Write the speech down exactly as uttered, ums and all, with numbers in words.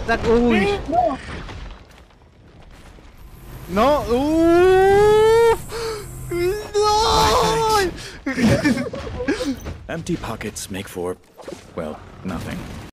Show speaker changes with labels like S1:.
S1: Sac- Uy.
S2: No.
S1: No. Uf. No.
S3: Empty pockets make for, well, nothing.